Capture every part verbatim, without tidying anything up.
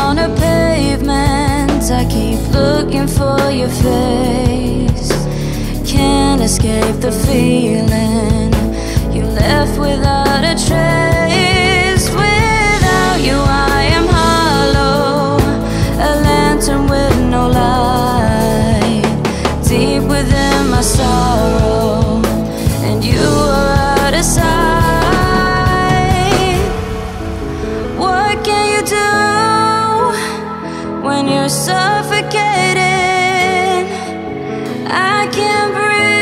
on a pavement, I keep looking for your face. Can't escape the feeling you left without a trace. Without you I am hollow, a lantern with no light, deep within my sorrow, and you are out of sight. What can you do when you're suffocating? I can't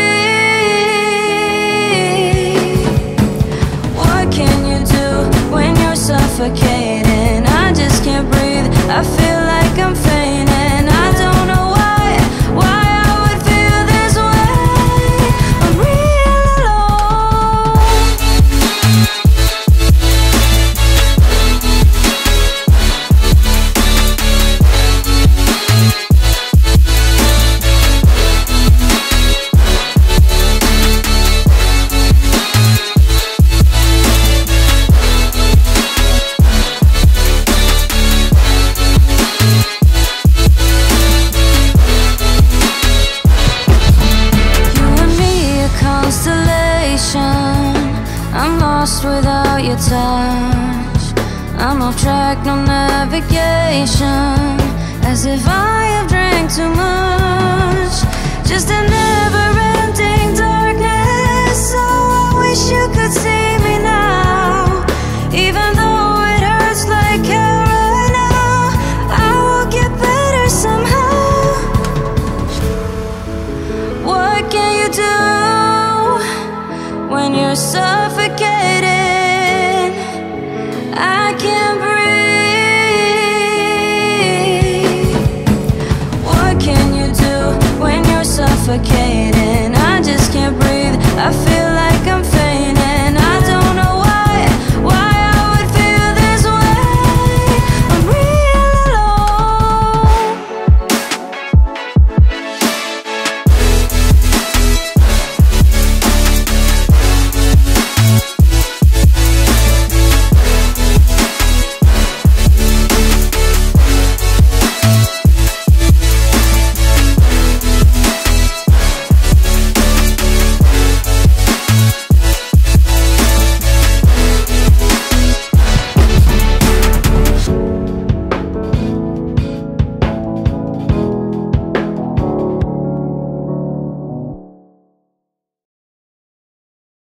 breathe. What can you do when you're suffocating? I just can't breathe. I feel like I'm fainting. I don't know why, why I would feel this way. I'm real alone. I'm lost without your touch. I'm off track, no navigation, as if I have drank too much. Just a never-ending darkness. So I wish you could see me now, even though it hurts like hell right now. I will get better somehow. What can you do when you're suffocating? I can't breathe. What can you do when you're suffocating?